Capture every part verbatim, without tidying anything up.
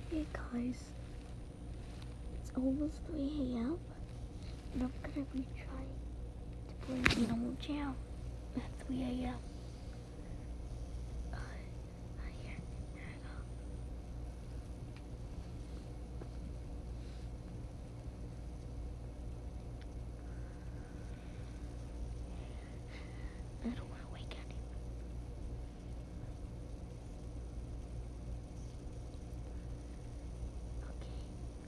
Hey guys, it's almost three a m and I'm gonna be trying to play Animal Jam at three a m Uh, here, here I go. I don't want to wake anyone. Okay.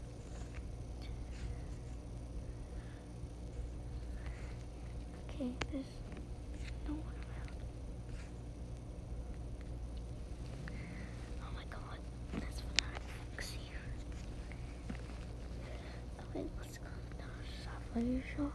Okay, there's no one around. Oh my god, that's Fanatics here. Okay, let's go to the Sapphire shop.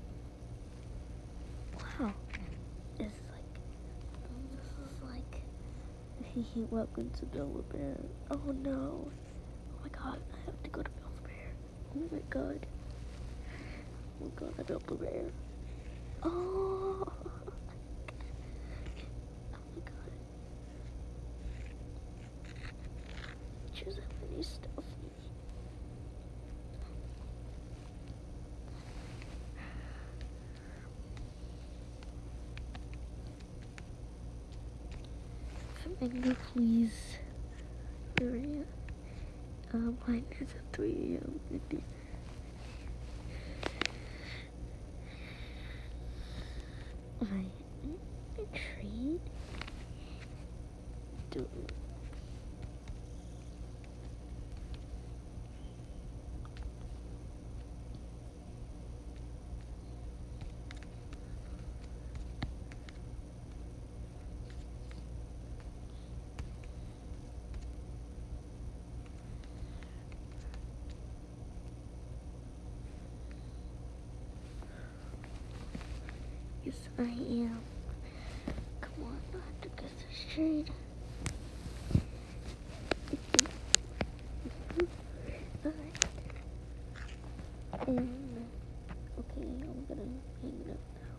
Wow, this is like, this is like, hehe, welcome to Build-A-Bear. Oh no, oh my god, I have to go to Build-A-Bear. Oh my god, oh my god, I Build-A-Bear. Oh, oh my god, choose a mini stuff. Mango, please. Hurry up. Uh, mine is at three a m My trade? Do Yes, I am. Come on, I have to get this trade. Alright. And, okay, I'm gonna hang it up now.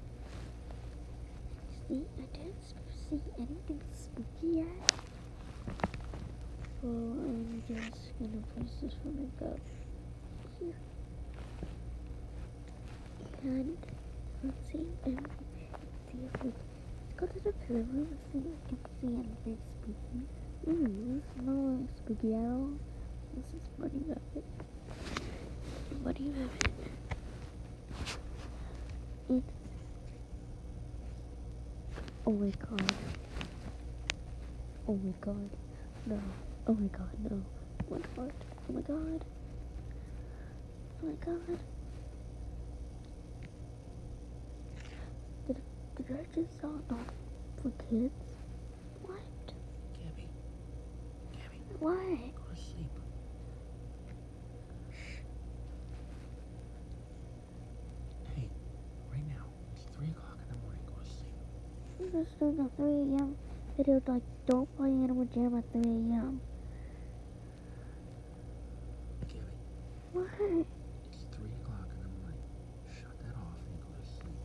See, I didn't see anything spooky yet. So I'm just gonna place this one up here. And let's see, and see if we go to the pillow room and see if we can see anything spooky. Ooh, this is not spooky at all. This is Bunny Rabbit. Bunny Rabbit. It's... Oh my god. Oh my god. No. Oh my god, no. Oh my god. Oh my god. Oh my god. Did, did I just sound off for kids? What? Gabby. Gabby. What? Go to sleep. Shh. Hey, right now, it's three o'clock in the morning. Go to sleep. I'm just doing a three a m video like, don't play Animal Jam at three a m Gabby. What? It's three o'clock in the morning. Shut that off and go to sleep.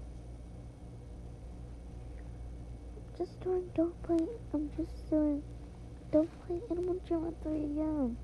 Just doing, don't play, I'm just doing, don't play Animal Jam at three a m